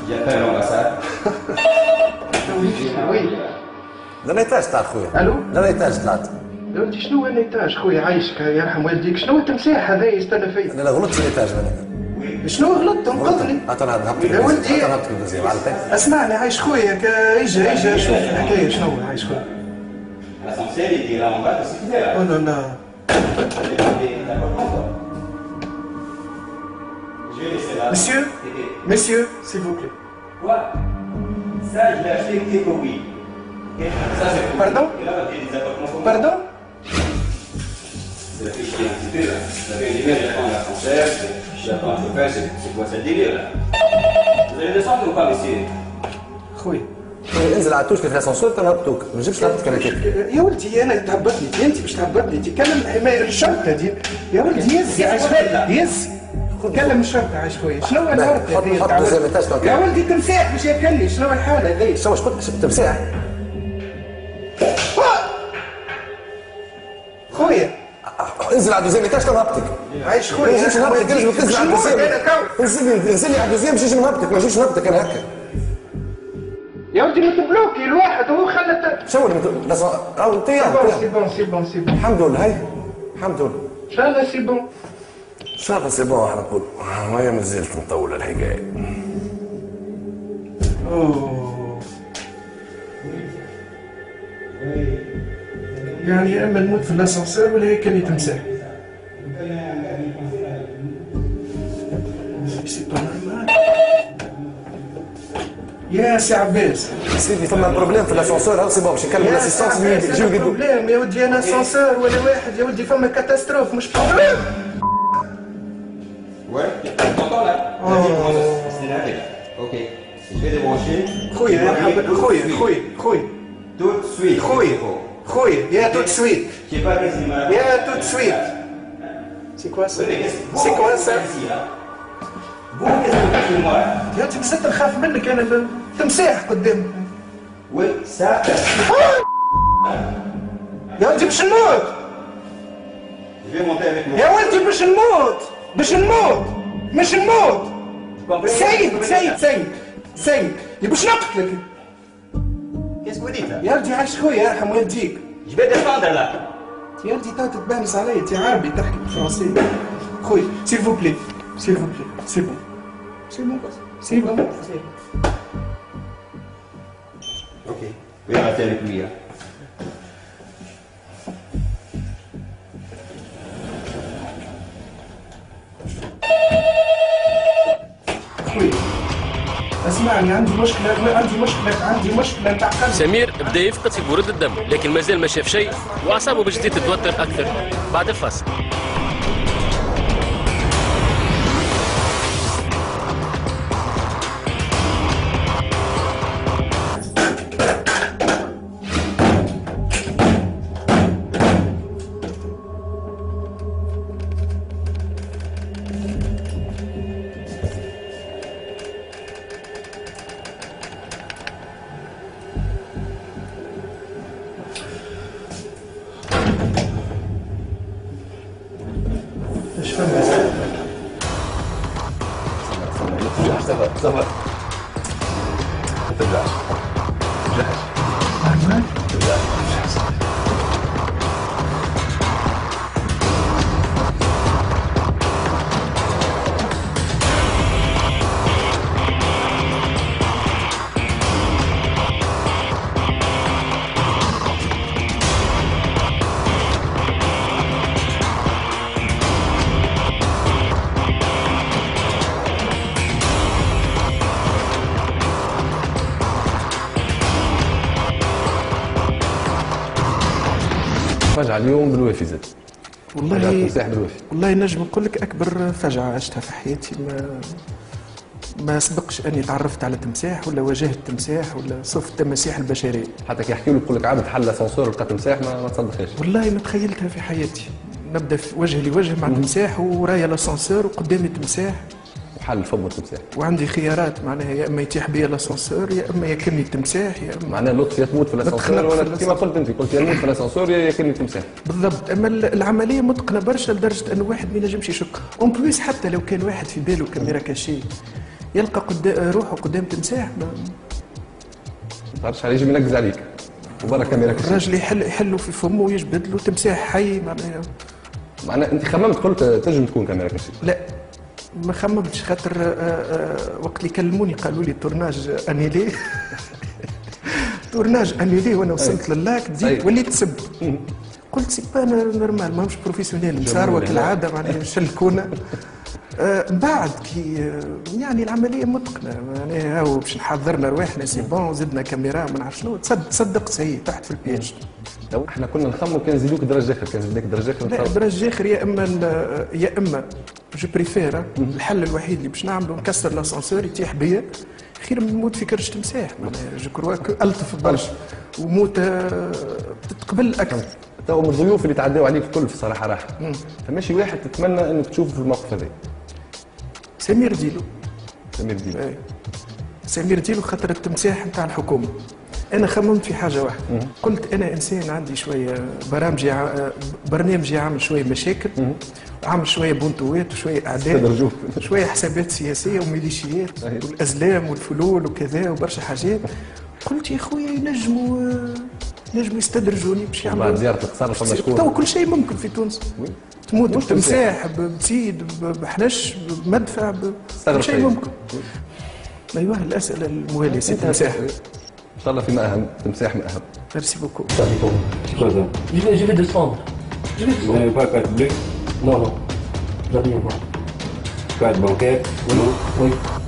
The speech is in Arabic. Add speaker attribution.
Speaker 1: J'appelle l'ambassade.
Speaker 2: وي
Speaker 3: لانيتاج طلعت خويا.
Speaker 2: الو
Speaker 3: لانيتاج طلعت.
Speaker 2: يا ولدي شنو النيتاج خويا عايشك يرحم والديك، شنو التمساح هذا يستنى فيا؟
Speaker 3: انا غلطت في النيتاج انا.
Speaker 2: شنو غلطت انقذني؟
Speaker 3: انا نهبطك
Speaker 2: يا ولدي
Speaker 3: انا نهبطك المزيان عرفتك.
Speaker 2: اسمعني عايش خويا اجا شوف الحكايه شنو عايش خويا.
Speaker 1: L'ascenseur il est là en bas, c'est clair.
Speaker 2: او لا لا
Speaker 1: Je vais laisser là.
Speaker 2: Monsieur, s'il vous plaît.
Speaker 1: Quoi? Ça, je l'ai acheté takeaway. Ça, c'est pour.
Speaker 2: Pardon?
Speaker 1: Et là, il y a des appartements comme
Speaker 2: Pardon?
Speaker 1: C'est la fiche qui est un petit peu là. Vous avez une image, j'attends l'ascenseur, j'attends un copain, c'est quoi ce délire là? Vous allez descendre ou pas, monsieur?
Speaker 2: خويا
Speaker 3: انزل على التوش في الاسانسور تنهبطوك ما نجيبش نهبطك انا كيف.
Speaker 2: يا ولدي انا تهبطني انت باش تهبطني تكلم الشرطه دي. يا ولدي يز عايش خويا يز كلم الشرطه عايش خويا. شنو الورد
Speaker 3: حط دوزيام ايتاج
Speaker 2: يا ولدي تمساح باش ياكلني. شنو الحاله هذي؟
Speaker 3: شو واش قلت تمساح؟
Speaker 2: خويا
Speaker 3: انزل على دوزيام ايتاج تنهبطك.
Speaker 2: عايش
Speaker 3: ما
Speaker 2: خويا
Speaker 3: نجيبش نهبطك لازم تنزل على دوزيام. انزل لي على دوزيام باش نجي نهبطك ما نجيش نهبطك انا هكا.
Speaker 2: يا ولدي متبلوكي الواحد هو خلت.
Speaker 3: شو اللي او طياب
Speaker 2: سي بون
Speaker 3: الحمد لله هاي الحمد لله.
Speaker 2: ان شاء الله سي بون.
Speaker 3: ان شاء الله سي بون احنا نقول ما هي مازالت مطوله الحكايه.
Speaker 2: اوه يعني يا اما نموت في الاسانسير ولا هيك اللي تمسح. يا سي عباس
Speaker 3: سيدي ثم بروبليم في الاسانسور هاو سي بون باش نكلم الاسيستونس يجيو يقولوا.
Speaker 2: بروبليم يا ودي انا اسانسير ولا واحد يا ودي فما كاتاستروف مش بروبليم.
Speaker 1: Ouais, t'entends là? C'est là, ok. Je vais débrancher.
Speaker 2: خويا
Speaker 1: Tout de suite.
Speaker 2: خويا يا توت سويت
Speaker 1: Je sais pas qu'est-ce qu'il m'a.
Speaker 2: يا توت سويت. سي كوا سا سي كوا سا
Speaker 1: Vous, qu'est-ce que vous faites chez moi?
Speaker 2: يا ودي بزاف نخاف منك انا تمساح قدامك.
Speaker 1: Oui, ça.
Speaker 2: يا ولدي باش نموت.
Speaker 1: Je vais monter avec mon.
Speaker 2: يا ولدي باش نموت مش نموت. سيد باش نقتلك.
Speaker 1: Qu'est-ce que vous dites là?
Speaker 2: يا ولدي عايش خويا يرحم والديك.
Speaker 1: Je vais descendre là.
Speaker 2: يا ولدي تو تتبانس عليا انت عربي تحكي بالفرنسي. خويا سيل فو بلي سي بون.
Speaker 1: Ok. Je vais rester avec lui là.
Speaker 2: خويا اسمعني عندي مشكلة نتاع قلب.
Speaker 4: سمير بدا يفقد في برود الدم لكن مازال ما شاف شيء واعصابه باش تزيد تتوتر اكثر بعد الفاصل.
Speaker 2: ايش فهمت؟
Speaker 3: صبر ما ترجعش فجعة اليوم بالوافي زاد.
Speaker 2: والله نجم نقول لك اكبر فجعه عشتها في حياتي. ما سبقش اني تعرفت على تمساح ولا واجهت تمساح ولا صف التماسيح البشريه.
Speaker 3: حتى كي يحكي لك يقول لك عاد تحل الاسانسور لقى تمساح ما تصدقش.
Speaker 2: والله ما تخيلتها في حياتي. نبدا في وجه لوجه مع تمساح ورايا الاسانسور وقدامي تمساح.
Speaker 3: وحل فم التمساح.
Speaker 2: وعندي خيارات معناها يا اما يتيح بيا الاسانسور يا اما ياكلني التمساح يا اما
Speaker 3: معناها لطفي تموت في الاسانسور ولا كما قلت انت قلت يا نموت في الاسانسور يا ياكلني التمساح.
Speaker 2: بالضبط. اما العمليه متقنه برشا لدرجه انه واحد ما ينجمش يشك. اون بليس حتى لو كان واحد في باله كاميرا كاشي يلقى روحه قدام تمساح
Speaker 3: ما تعرفش عليه يجي منقز عليك وبرا كاميرا.
Speaker 2: الراجل يحلوا في فمه ويجبد له تمساح حي
Speaker 3: معناها انت خممت قلت تنجم تكون كاميرا كاشي؟
Speaker 2: لا ما خممتش خاطر وقت اللي كلموني قالوا لي تورناج انيلي تورناج انيلي وانا وصلت للاك بديت وليت تسب. قلت سي با نورمال ماهمش بروفيسيونيل مساروه كالعاده معناها نشلكونا. بعد كي يعني العمليه متقنه معناها هاو باش نحضرنا رواحنا سي بون زدنا كاميرا ما نعرف شنو تصدق سي تحت في البيج.
Speaker 3: لو احنا كنا نخموا كان يزيدوك درجه اخر، كان يزيدك درجه اخر.
Speaker 2: لا درجه اخر يا اما جو بريفير الحل الوحيد اللي باش نعمله نكسر لاسانسور يتيح بيا خير من نموت في كرش تمساح. جو كروا الطف برشا وموت تتقبل اكثر.
Speaker 3: تو من الضيوف اللي تعداوا عليك الكل في صراحه راحه، فماشي واحد تتمنى انك تشوفه في الموقف هذا؟
Speaker 2: سمير ديلو.
Speaker 3: سمير ديلو
Speaker 2: سمير ديلو خاطر التمساح نتاع الحكومه. انا خممت في حاجه واحده، قلت انا انسان عندي شويه برنامجي عامل شويه مشاكل، عامل شويه بنطوات وشويه اعداء شويه حسابات سياسيه وميليشيات والازلام والفلول وكذا وبرشا حاجات. قلت يا خويا ينجموا يستدرجوني باش يعملوا
Speaker 3: بعد زياره القصر فما شكون
Speaker 2: تو كل شيء ممكن في تونس. تموت بتمساح بسيد بحنش بمدفع كل شيء ممكن. ايوه الاسئله المواليه سي تمساح
Speaker 3: ان شاء الله فيما اهم، تمساح ما اهم.
Speaker 2: Merci beaucoup.
Speaker 5: C'est quoi ça? Je vais descendre.
Speaker 1: Vous n'avez pas carte bleue?
Speaker 5: Non, non. J'en ai pas.
Speaker 1: Carte bancaire?
Speaker 5: Oui. Oui.